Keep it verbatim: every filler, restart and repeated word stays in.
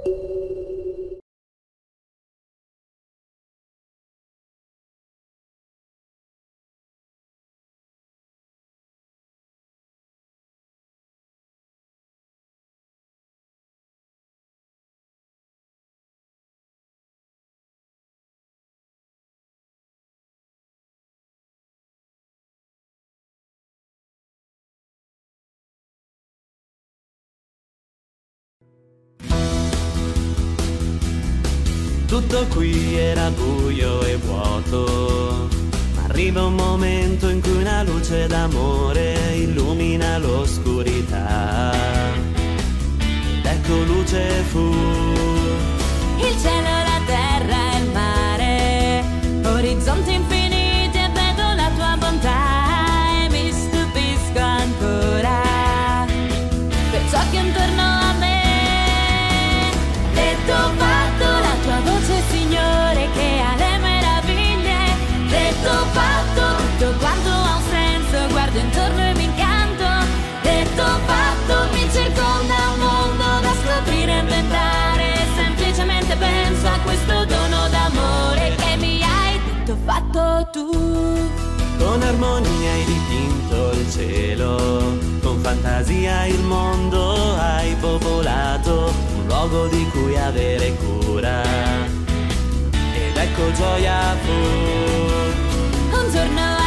Tutto qui era buio e vuoto, ma arriva un momento in cui una luce d'amore illumina l'oscurità. Ed ecco luce fu il cielo, la terra e il mare, orizzonti infiniti e vedo la tua bontà e mi stupisco ancora per ciò che intorno a me. Detto fatto, la tua voce Signore che ha le meraviglie. Detto fatto, tutto quanto ha un senso, guardo intorno e mi incanto. Detto fatto, mi circonda un mondo da scoprire e inventare, semplicemente penso a questo dono d'amore che mi hai detto fatto tu. con armonia hai dipinto il cielo, con fantasia il mondo hai popolato, un luogo di cui avere cura. Ed ecco gioia fu Un giorno